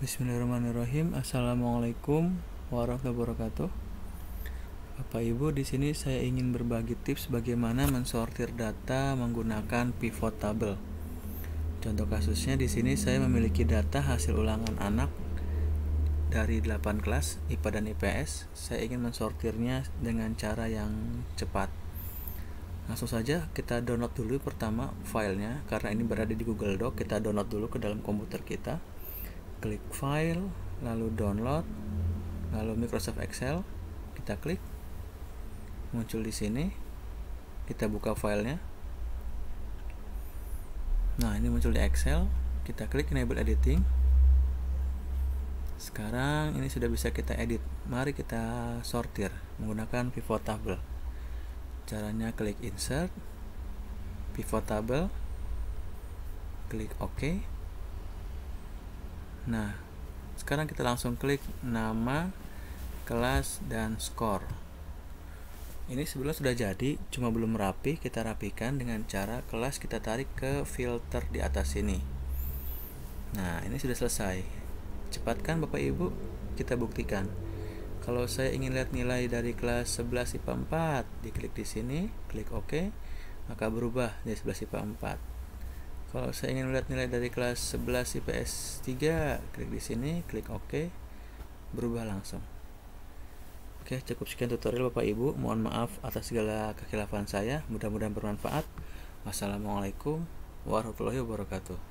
Bismillahirrahmanirrahim. Assalamualaikum warahmatullahi wabarakatuh. Bapak Ibu, di sini saya ingin berbagi tips bagaimana mensortir data menggunakan pivot table. Contoh kasusnya di sini saya memiliki data hasil ulangan anak dari 8 kelas IPA dan IPS. Saya ingin mensortirnya dengan cara yang cepat. Langsung saja kita download dulu pertama filenya, karena ini berada di Google Doc. Kita download dulu ke dalam komputer kita. Klik file, lalu download, lalu Microsoft Excel, kita klik, muncul di sini, kita buka filenya. Nah, ini muncul di Excel, kita klik enable editing. Sekarang ini sudah bisa kita edit. Mari kita sortir menggunakan pivot table. Caranya klik insert, pivot table, klik OK. Nah, sekarang kita langsung klik nama, kelas, dan skor. Ini sebelumnya sudah jadi, cuma belum rapi. Kita rapikan dengan cara kelas kita tarik ke filter di atas sini. Nah, ini sudah selesai. Cepatkan Bapak Ibu, kita buktikan. Kalau saya ingin lihat nilai dari kelas 11 IPA 4, diklik di sini, klik OK, maka berubah jadi 11 IPA 4. Kalau saya ingin melihat nilai dari kelas 11 IPS 3, klik di sini, klik OK, berubah langsung. Oke, cukup sekian tutorial Bapak Ibu. Mohon maaf atas segala kekhilafan saya. Mudah-mudahan bermanfaat. Wassalamualaikum warahmatullahi wabarakatuh.